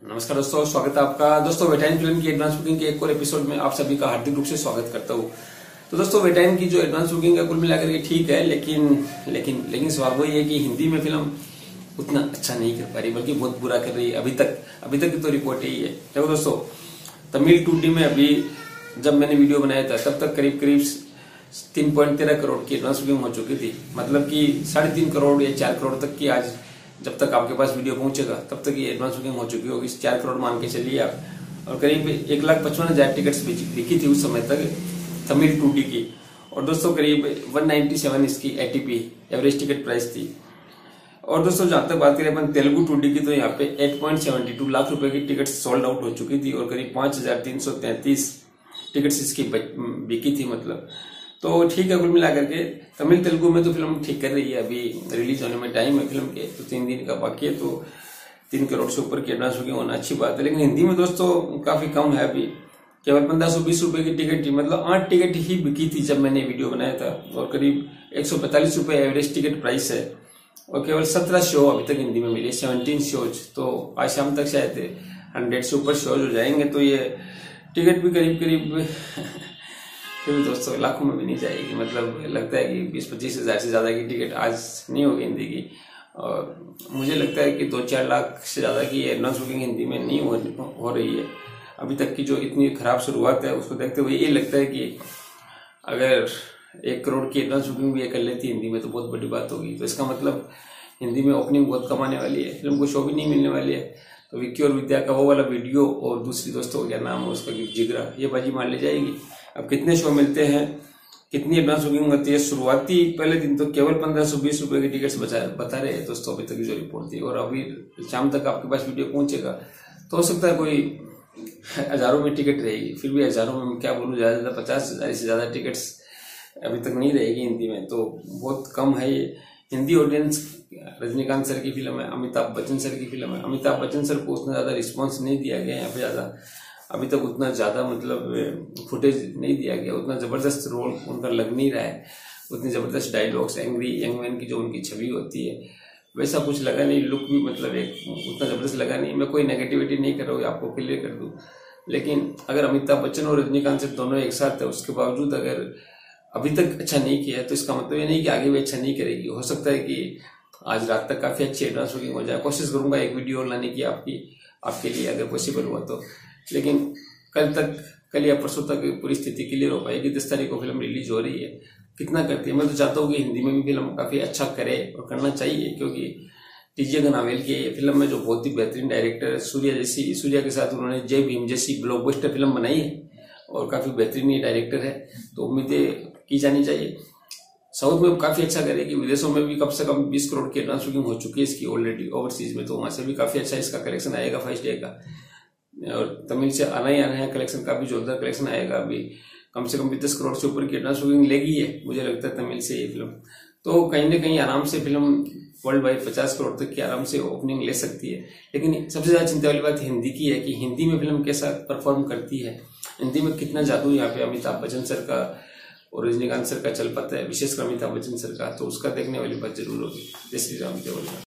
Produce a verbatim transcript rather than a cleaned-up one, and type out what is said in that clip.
नमस्कार दोस्तों, स्वागत है आपका। दोस्तों वेटाइन फिल्म की एडवांस बुकिंग के एक और एपिसोड में आप सभी का हार्दिक रूप से स्वागत करता हूँ। तो दोस्तों वेटाइन की जो एडवांस बुकिंग है कुल मिलाकर के ठीक है, लेकिन लेकिन लेकिन सवाल वही है कि हिंदी में फिल्म उतना अच्छा नहीं कर पा रही, बल्कि बहुत बुरा कर रही है अभी तक। अभी तक की तो रिपोर्ट यही है। देखो दोस्तों, तमिल टू डी में अभी जब मैंने वीडियो बनाया था तब तक करीब करीब तीन पॉइंट तेरह करोड़ की एडवांस बुकिंग हो चुकी थी। मतलब कि साढ़े तीन करोड़ या चार करोड़ तक की, आज जब तक आपके पास वीडियो पहुंचेगा तब तक ये एडवांस बुकिंग हो चुकी होगी। चार करोड़ मान के चलिए आप। और करीब एक लाख पचपन हजार टिकट्स बिकी थी उस समय तक तमिल टू डी की। और दोस्तों करीब एक सौ सत्तानवे इसकी एटीपी एवरेज टिकट प्राइस थी। और दोस्तों जहां तक बात करें अपन तेलुगु टू डी की, तो यहाँ पे आठ पॉइंट सात दो लाख रुपए की टिकट सोल्ड आउट हो चुकी थी और करीब पांच हजार तीन सौ तैंतीस टिकट्स इसकी बिकी थी। मतलब तो ठीक है, कुल मिलाकर के तमिल तेलुगु में तो फिल्म ठीक कर रही है। अभी रिलीज होने में टाइम है फिल्म के, तो तीन दिन का बाकी है, तो तीन करोड़ से ऊपर की एडवांस बुकिंग होना अच्छी बात है। लेकिन हिंदी में दोस्तों काफी कम है, अभी केवल पंद्रह सौ बीस रुपए की टिकट थी। मतलब आठ टिकट ही बिकी थी जब मैंने वीडियो बनाया था, और करीब एक सौ पैंतालीस रुपए एवरेज टिकट प्राइस है। और केवल सत्रह शो अभी तक हिंदी में मिले, सेवनटीन शोज। तो आज शाम तक शायद हंड्रेड से ऊपर शोज हो जाएंगे, तो ये टिकट भी करीब करीब फिर दोस्तों लाखों में भी नहीं जाएगी। मतलब लगता है कि बीस पच्चीस हजार से ज्यादा की टिकट आज नहीं होगी हिंदी की। और मुझे लगता है कि दो चार लाख से ज्यादा की एडवांस बुकिंग हिंदी में नहीं हो, हो रही है अभी तक की। जो इतनी खराब शुरुआत है उसको देखते हुए ये लगता है कि अगर एक करोड़ की एडवांस बुकिंग भी कर लेती हिंदी में तो बहुत बड़ी बात होगी। तो इसका मतलब हिंदी में ओपनिंग बहुत कम आने वाली है, फिल्म को शो भी नहीं मिलने वाली है। तो विक्की और विद्या का वो वाला वीडियो और दूसरी दोस्तों क्या नाम है उसका, जिगरा, ये बाजी मान ले जाएगी। अब कितने शो मिलते हैं, कितनी एडवांस बुकिंग होती है। शुरुआती पहले दिन तो केवल पंद्रह सौ बीस रुपए की टिकट्स बचा बता रहे हैं दोस्तों अभी तक की जो रिपोर्ट थी। और अभी शाम तक आपके पास वीडियो पहुंचेगा तो हो सकता है कोई हजारों में टिकट रहेगी। फिर भी हजारों में क्या बोलूं, ज्यादा ज्यादा पचास हजार से ज्यादा टिकट्स अभी तक नहीं रहेगी हिंदी में, तो बहुत कम है ये। हिंदी ऑडियंस रजनीकांत सर की फिल्म है, अमिताभ बच्चन सर की फिल्म है। अमिताभ बच्चन सर को उतना ज्यादा रिस्पॉन्स नहीं दिया गया यहाँ पे, ज्यादा अभी तक उतना ज्यादा मतलब फुटेज नहीं दिया गया, उतना जबरदस्त रोल उनका लग नहीं रहा है, उतनी जबरदस्त डायलॉग्स, एंग्री यंग मैन की जो उनकी छवि होती है वैसा कुछ लगा नहीं। लुक भी मतलब एक उतना जबरदस्त लगा नहीं। मैं कोई नेगेटिविटी नहीं कर रहा हूँ, आपको क्लियर कर दूं। लेकिन अगर अमिताभ बच्चन और रजनीकांत सर दोनों एक साथ है, उसके बावजूद अगर अभी तक अच्छा नहीं किया है तो इसका मतलब ये नहीं कि आगे भी अच्छा नहीं करेगी। हो सकता है कि आज रात तक काफी अच्छी एडवांस बुकिंग हो जाए। कोशिश करूंगा एक वीडियो लाने की आपकी आपके लिए, अगर पॉसिबल हुआ तो। लेकिन कल तक, कल या परसों तक पूरी स्थिति क्लियर हो पाएगी। दस तारीख को फिल्म रिलीज हो रही है, कितना करती है। मैं तो चाहता हूँ कि हिंदी में भी फिल्म काफी अच्छा करे, और करना चाहिए, क्योंकि टीजे गनावेल की फिल्म में जो बहुत ही बेहतरीन डायरेक्टर सूर्या जैसी सूर्या के साथ उन्होंने जय भीम जैसी ब्लॉकबस्टर फिल्म बनाई है, और काफी बेहतरीन ये डायरेक्टर है, तो उम्मीदें की जानी चाहिए। साउथ में काफी अच्छा करेगी, विदेशों में भी कम से कम बीस करोड़ की एडवांस बुकिंग हो चुकी है इसकी ऑलरेडी ओवरसीज में, तो वहां से भी काफी अच्छा इसका कलेक्शन आएगा फर्स्ट डे का। और तमिल से आना ही आना है कलेक्शन, काफी जोरदार कलेक्शन आएगा। अभी कम से कम भी दस करोड़ से ऊपर की एडवांस बुकिंग लेगी है, मुझे लगता है तमिल से ये फिल्म। तो कहीं ना कहीं आराम से फिल्म वर्ल्ड वाइड पचास करोड़ तक की आराम से ओपनिंग ले सकती है। लेकिन सबसे ज्यादा चिंता वाली बात हिंदी की है कि हिंदी में फिल्म कैसा परफॉर्म करती है, हिंदी में कितना जादू यहाँ पे अमिताभ बच्चन सर का और रजनीकांत सर का चल पाता है, विशेषकर अमिताभ बच्चन सर का, तो उसका देखने वाली बात जरूर होगी। जय श्री राम, जय बोले।